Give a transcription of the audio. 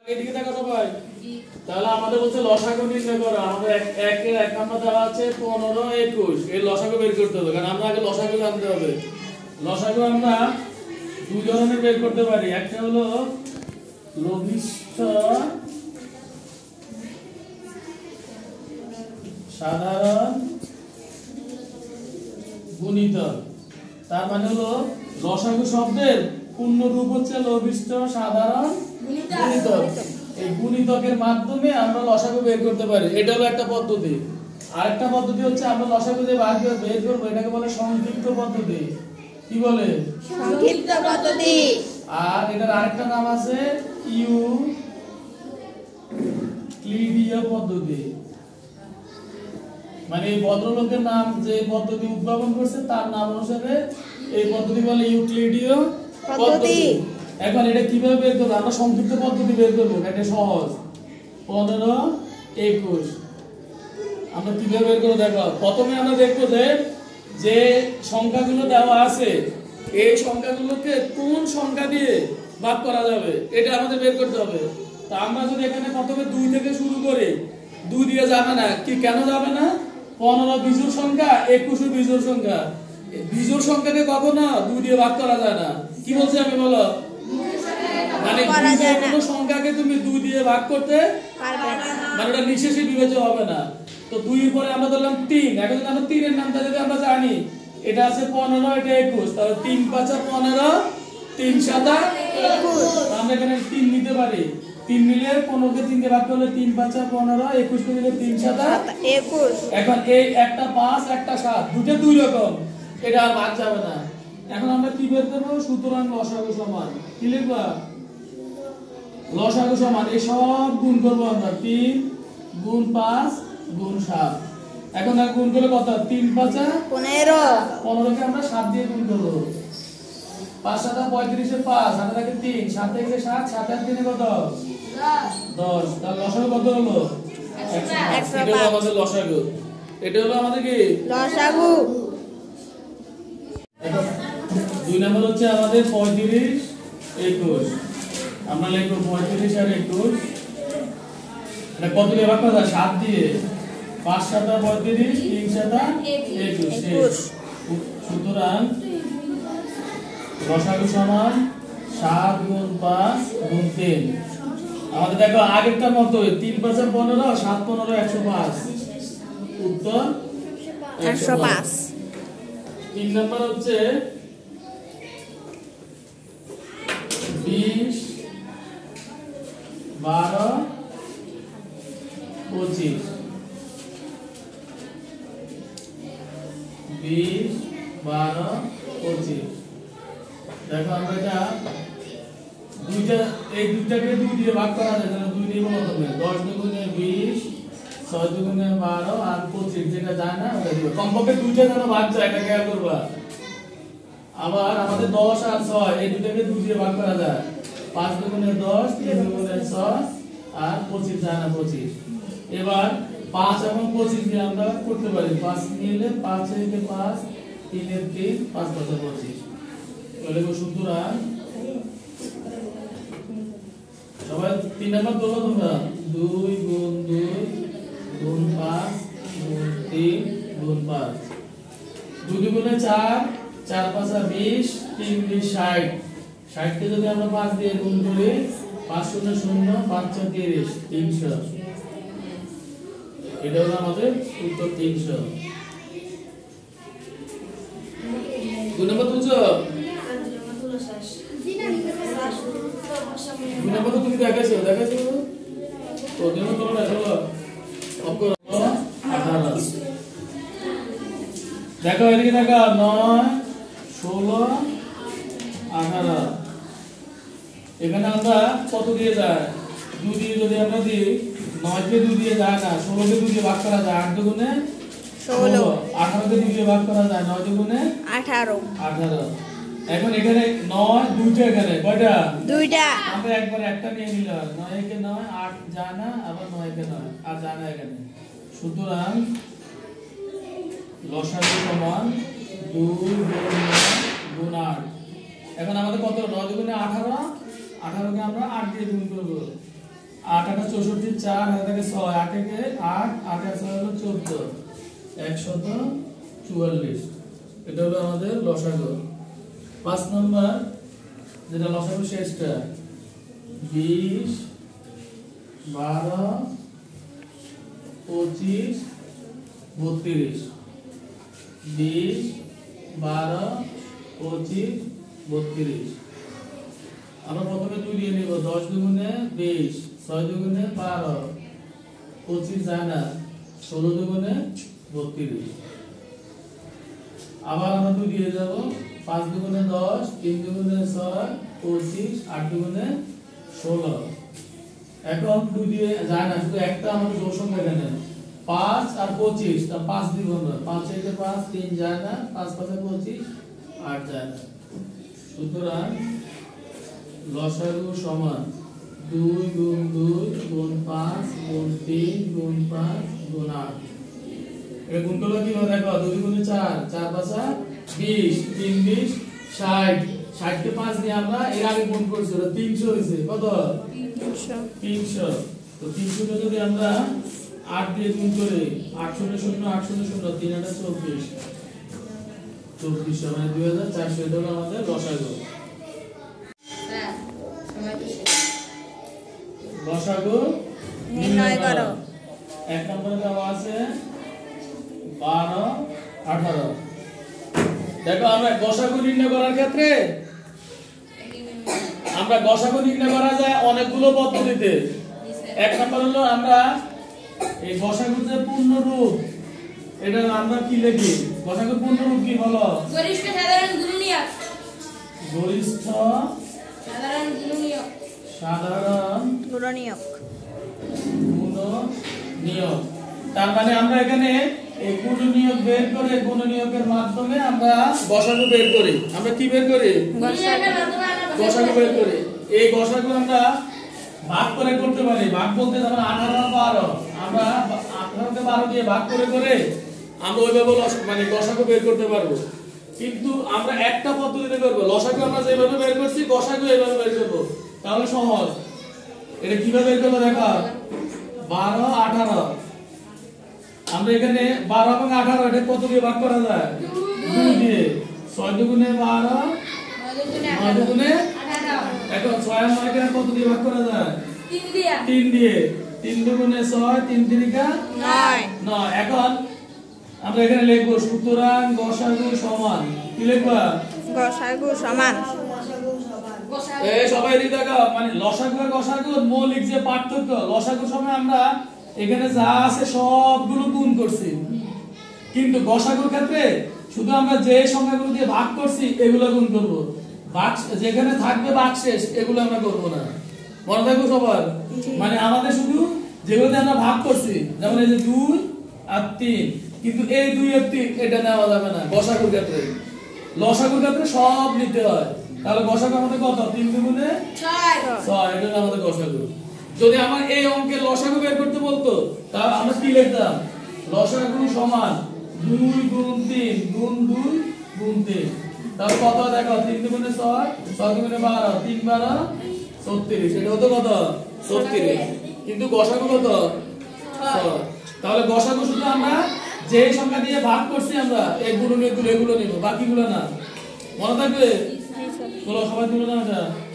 এদিকে দেখো সবাই। তাহলে আমাদের বলছে লসাগু নির্ণয় করো। আমাদের একের 1 নাম্বার দেওয়া আছে 15 21। এই লসাগু বের করতে হবে, কারণ আমরা আগে লসাগু জানতে হবে। লসাগু আমরা দুই ধরনের বের করতে পারি। একটা হলো লঘিষ্ঠ সাধারণ গুণিতক। তার মানে হলো লসাগু শব্দের পূর্ণ রূপ হচ্ছে লঘিষ্ঠ সাধারণ গুণিতক। এই গুণিতকের মাধ্যমে আমরা লসাগু বের করতে পারি। এটা হলো একটা পদ্ধতি। আরেকটা পদ্ধতি হচ্ছে আমরা লসাগু যে বের করব এটাকে বলে সংক্ষিপ্ত পদ্ধতি। কি বলে? সংক্ষিপ্ত পদ্ধতি। আর এটার আরেকটা নাম আছে ইউক্লিডীয় পদ্ধতি। মানে এই ভদ্রলোকের নাম যে পদ্ধতি উদ্ভাবন করছে তার নাম অনুসারে এই পদ্ধতি বলে ইউক্লিডীয় পদ্ধতি। এখন এটা কিভাবে বের করব? আমরা সংক্ষিপ্ত পদ্ধতি বের করব, এটা সহজ। 15 21 আমরা কিভাবে বের করব দেখো। প্রথমে আমরা দেখব যে সংখ্যাগুলো দেওয়া আছে এই সংখ্যাগুলোকে কোন সংখ্যা দিয়ে ভাগ করা যাবে এটা আমাদের বের করতে হবে। তো আমরা যদি এখানে প্রথমে 2 থেকে শুরু করি, 2 দিয়ে যাবে না। কি কেন যাবে না? 15 বিজোড় সংখ্যা, 21 বিজোড় সংখ্যা। বিজোড় সংখ্যাকে কখনো 2 দিয়ে ভাগ করা যায় না। কি বলছি আমি বলো? মানে কোনো সংখ্যাকে তুমি 2 দিয়ে ভাগ করতে পারবে না, মানে ওটা নিঃশেষে বিভাজ্য হবে না। তো 2 এর পরে আমরা ধরলাম 3। এখন যদি আমরা 3 এর নামটা যদি আমরা জানি, এটা আছে 15, এটা 21, তাহলে 3 5 15, 3 7 21। আমরা এখানে 3 নিতে পারি। 3 নিলে 15 কে 3 দিয়ে ভাগ করলে 3 5 15, 21 কে দিলে 3 7 21। এখন এই একটা 5 একটা 7 দুটো দুই রকম, এটা আর বাদ যাবে না। এখন আমরা কি বের করব? সুতরাং লসাগু সমান কি লিখবা? লসাগু সমান এই সব গুণ করব আমরা। 3 গুণ 5 গুণ 7। এখন আর গুণ করলে কত? 3 5 15। 15 কে আমরা 7 দিয়ে গুণ করব। 5 7 35 এর 5, 7 থেকে 3, 7 থেকে 7, 7 আর 3 কত? 10। তাহলে লসাগু কত হলো? 105। এটা হলো আমাদের লসাগু। এটা হলো আমাদের কি? লসাগু। 2 নাম্বার হচ্ছে আমাদের 35 21। আমরা লিখব 35 আর 21। এটা কত দিয়ে ভাগ করা যায়? 7 দিয়ে। 5 7 35, 3 7 21। সুতরাং লসাগু সমান 7 গুণ 5 গুণ 3। আমাদের দেখো আগেরটার মতো 3 5 15, 7 15 105। উত্তর 105। 3 নাম্বার হচ্ছে 20 12 25। 20 12 25। দেখো আমরা এটা এই দুইটাকে 2 দিয়ে ভাগ করা যায়। 2 দিয়ে বলো তুমি 10 দুগুণে 20, 6 দুগুণে 12 আর 25 যেটা যায় না ওটা দিবে। কমপক্ষে দুইটা যেন ভাগ যায়, এটা খেয়াল করবা। আবার আমাদের 10 আর 6 এই দুটাকে 2 দিয়ে ভাগ করা যায়। 5 দুগুণে 10, 3 দুগুণে 6 আর 25 যায় না 25। এবার 5 এবং 25 দিয়ে আমরা করতে পারি। 5 নিলে 5 থেকে 5, 3 এর 3, 5 5 25। তাহলে সুতরাং সবাই 3 নাম্বার বলো তোমরা। 2 গুণ 2 গুণ 5 গুণ 3 গুণ 5। 2 দুগুণে 4, 4 5 20, 3 20 60। 60 কে যদি আমরা 5 দিয়ে গুণ করি, 5 0 0, 5 4 30, 300। এটা হলো আমাদের উত্তর 300। 2 নম্বর তুলছো? 2 নম্বর তো তুমি দেখাইছো তো 2 নম্বর তোমরা দেখো। অঙ্ক 18। দেখো এদিকে দেখো 9 16 18। এখানে আমরা কত দিয়ে যায়? 2 দিয়ে যদি আমরা দিই, 9 কে 2 দিয়ে যায় না, 16 কে 2 দিয়ে ভাগ করা যায়। 8 দুগুণে 16, 18 কে 2 দিয়ে ভাগ করা যায়। 9 দুগুণে 18। এখন এখানে 9 দুইটা, এখানে কয়টা? দুইটা। আমরা একবার একটা নিয়ে নিলাম। 9 কে 9, 8 যায় না, আবার 9 কে 9 আর যায় না এখানে। সুতরাং লসাগু সমান 2 গুণ 9 গুণ 8। এখন আমাদের কত? 9 দুগুণে 18, 18 কে আমরা 8 দিয়ে গুণ করব। 8 8 64 4 হাতে থাকে 6 8 একে 8 8 আর 6 হলো 14 144 এটা হলো আমাদের লসাগু 5 নাম্বার যেটা লসাগু শেষটা 20 12 25 32 20 12 25 32 আমরা প্রথমে তুলিয়ে নিব 10 দুগুণে 20 6 দুগুণে 12 25 যায় না 16 দুগুণে 32 আবার আমরা তুলিয়ে যাব 5 দুগুণে 10 3 দুগুণে 6 25 8 দুগুণে 16 এখন 2 দিয়ে যায় না শুধু একটা আমাদের জোড় সংখ্যা এখানে 5 আর 25 তা 5 দিব আমরা 5 থেকে 5 3 যায় না 5 5 25 8 যায় না সুতরাং লসাগু সমান 2 গুণ 2 গুণ 5 গুণ 3 গুণ 5 গুণ 8 এটা গুণ করলে কি হবে দেখো 2 গুণে 4 4 5 20 3 20 60 60 কে 5 দিয়ে আমরা এর আগে গুণ করছি ওটা 300 হইছে কত 300 তো 300 কে যদি আমরা 8 দিয়ে গুণ করি 800 0 800 0 3 8 24 24 মানে 2400 এটা হলো আমাদের লসাগু লসাগু নির্ণয় করো এক নম্বরে দেওয়া আছে 12 18 দেখো আমরা গসাগু নির্ণয় করার ক্ষেত্রে আমরা গসাগু নির্ণয় করা যায় অনেকগুলো পদ্ধতিতে এক নম্বর হলো আমরা এই গসাগুর যে পূর্ণ রূপ এটা আমরা কি লিখি গসাগুর পূর্ণ রূপ কি বলো গরিষ্ঠ সাধারণ গুণনীয়ক গরিষ্ঠ সাধারণ গুণনীয়ক সাধারণ গুণনীয়ক গুণনীয়ক তার মানে আমরা এখানে এই গুণনীয়ক বের করে গুণনীয়কের মাধ্যমে আমরা গসাগু বের করি আমরা কি বের করি গসাগু বের করি এই গসাগু আমরা ভাগ করে করতে পারি ভাগ বলতে যেমন 18 12 আমরা 18 কে 12 দিয়ে ভাগ করে করে আমরা ওইভাবে মানে গসাগু বের করতে পারবো কিন্তু আমরা একটা পদ্ধতিতে করব লসাগু আমরা যেভাবে বের করছি গসাগু এইভাবে বের করব তাহলে সহজ এটা কিভাবে বের করব দেখো 12 18 আমরা এখানে 12 এবং 18 এটা কত দিয়ে ভাগ করা যায় 2 দিয়ে 6 দুগুণে 12 9 দুগুণে 18 এখন 6 আর 9 কে কত দিয়ে ভাগ করা যায় 3 দিয়ে 3 দুগুণে 6 3 তিরিকা 9 9 এখন আমরা এখানে লিখব সুতরাং গসাগু সমান কি লিখবা গসাগু সমান এই সবাই এদিকে তাকাও মানে লসাগু আর গসাগুর মৌলিক যে পার্থক্য লসাগুর সময় আমরা এখানে যা আছে সবগুলো গুণ করছি কিন্তু গসাগুর ক্ষেত্রে শুধু আমরা যে সংখ্যাগুলো দিয়ে ভাগ করছি এগুলো গুণ করব ভাগ যেখানে থাকবে ভাগশেষ এগুলো আমরা করব না মনে থাকবে সবার মানে আমাদের শুধু যেগুলো দিয়ে আমরা ভাগ করছি যেমন এই যে 2 আর 3 কিন্তু এই 2 আর 3 এটা নেওয়া যাবে না গসাগুর ক্ষেত্রে লসাগুর ক্ষেত্রে সব নিতে হয় তাহলে গসাগু আমাদের কত 3 দুগুণে 6 এটা আমাদের গসাগু যদি আমার এই অঙ্কের লসাগু বের করতে বলতো তাহলে আমরা কি লিখতাম লসাগু সমান 2 গুণ 3 গুণ 2 গুণ 3 তাহলে কত দেখো 3 দুগুণে 6 6 দুগুণে 12 3 12 36 এটা হতো কত 36 কিন্তু গসাগু কত 6 তাহলে গসাগু শুধু আমরা যে সংখ্যা দিয়ে ভাগ করছি আমরা এই গুণনীয়কগুলো এগুলো নিব বাকিগুলো না মনে থাকবে চলো সবাই তুলে নাও এটা